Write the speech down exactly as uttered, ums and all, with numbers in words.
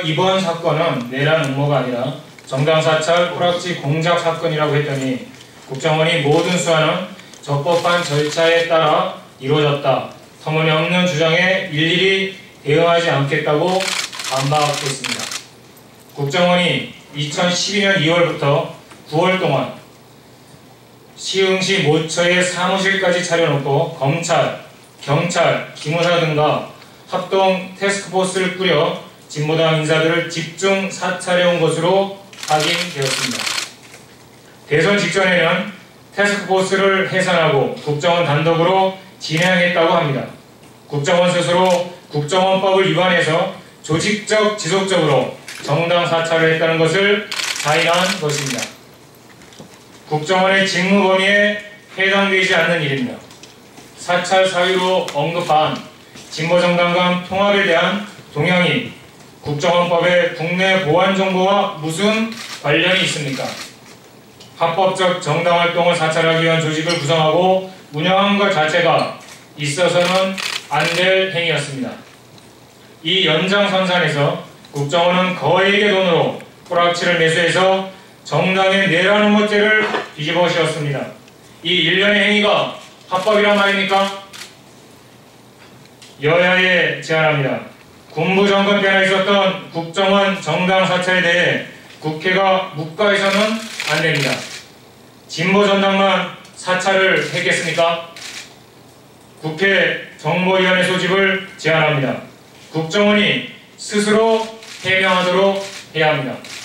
이번 사건은 내란 음모가 아니라 정당 사찰 뿌락지 공작 사건이라고 했더니 국정원이 모든 수사는 적법한 절차에 따라 이루어졌다. 터무니없는 주장에 일일이 대응하지 않겠다고 반박했습니다. 국정원이 이천십이 년 이월부터 구월 동안 시흥시 모처에 사무실까지 차려놓고 검찰, 경찰, 기무사 등과 합동 태스크포스를 꾸려 진보당 인사들을 집중 사찰해온 것으로 확인되었습니다. 대선 직전에는 태스크포스를 해산하고 국정원 단독으로 진행했다고 합니다. 국정원 스스로 국정원법을 위반해서 조직적 지속적으로 정당 사찰을 했다는 것을 자인한 것입니다. 국정원의 직무 범위에 해당되지 않는 일입니다. 사찰 사유로 언급한 진보정당 간 통합에 대한 동향이 국정원법의 국내 보안 정보와 무슨 관련이 있습니까? 합법적 정당 활동을 사찰하기 위한 조직을 구성하고 운영한 것 자체가 있어서는 안 될 행위였습니다. 이 연장선상에서 국정원은 거액의 돈으로 뿌락치를 매수해서 정당의 내란 음모죄를 뒤집어 씌웠습니다. 이 일련의 행위가 합법이란 말입니까? 여야에 제안합니다. 군부 정권 때나 있었던 국정원 정당 사찰에 대해 국회가 묵과해서는 안 됩니다. 진보 전당만 사찰을 했겠습니까? 국회 정보위원회 소집을 제안합니다. 국정원이 스스로 해명하도록 해야 합니다.